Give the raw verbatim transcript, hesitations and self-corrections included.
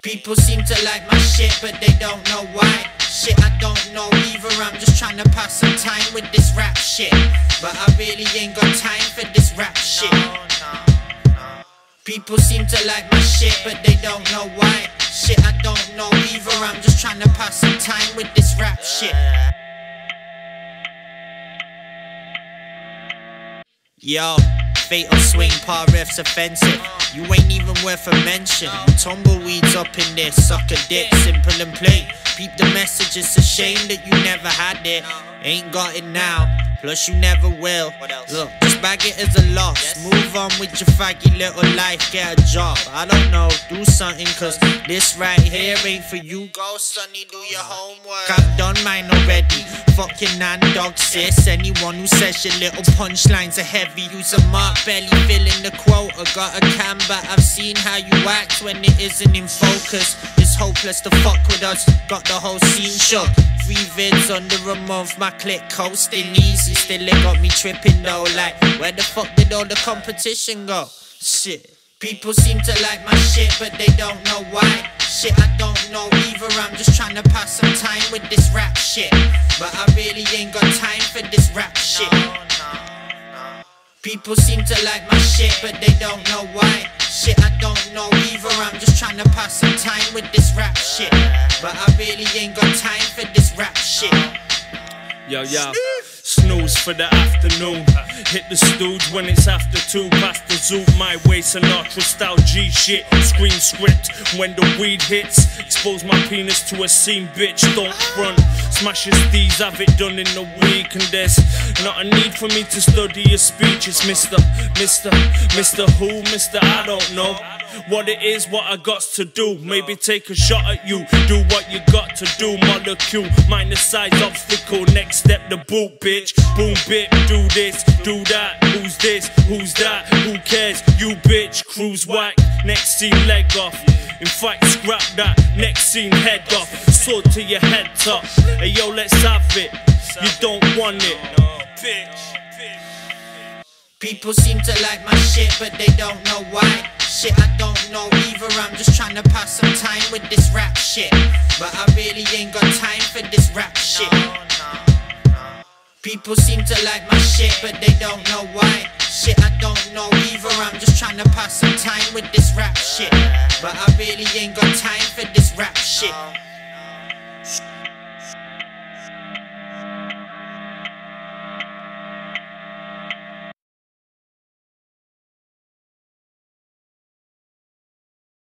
People seem to like my shit, but they don't know why. Shit, I don't know either, I'm just trying to pass some time with this rap shit. But I really ain't got time for this rap shit. People seem to like my shit, but they don't know why. Shit, I don't know either, I'm just trying to pass some time with this rap shit. Yo, fatal swing, par ref's offensive. You ain't even worth a mention. Tumbleweeds up in this, suck a dick, simple and plain. Peep the message, it's a shame that you never had it. Ain't got it now, plus you never will. Look, just bag it as a loss. Move on with your faggy little life, get a job. I don't know, do something, cause this right here ain't for you. Go sonny, do your homework. I've done mine already. Fuck your nan dog sis. Anyone who says your little punchlines are heavy, use a mark belly, filling the quota. Got a cam, but I've seen how you act when it isn't in focus. It's hopeless to fuck with us, got the whole scene shook. Three vids under a month, my click coasting easy. Still it got me tripping though, like where the fuck did all the competition go? Shit. People seem to like my shit, but they don't know why. Shit, I don't know either, I'm just trying to pass some time with this rap shit. But I really ain't got time for this rap shit. People seem to like my shit, but they don't know why. Shit, I don't know either, I'm just trying to pass some time with this rap shit. But I really ain't got time for this rap shit. Yo, yo, snooze for the afternoon. Hit the stooge when it's after two. Past the zoo, my way, Sinatra style G shit. Scream script when the weed hits. Expose my penis to a scene, bitch, don't front. Smashes these, have it done in a week. And there's not a need for me to study your speech. It's Mister, Mister, Mister Who, Mister I don't know what it is, what I got to do. Maybe take a shot at you, do what you got to do. Molecule, minus size obstacle. Next step, the boot, bitch. Boom, bit, do this, do that. Who's this, who's that, who cares? You bitch, cruise whack. Next scene, leg off. In fact, scrap that. Next scene, head off. Sword to your head top. Hey yo, let's have it. You don't want it, bitch. People seem to like my shit, but they don't know why. Shit, I don't know either, I'm just trying to pass some time with this rap shit. But I really ain't got time for this rap shit. People seem to like my shit, but they don't know why. Shit, I don't know either, I'm just trying to pass some time with this rap shit. But I really ain't got time for this rap shit.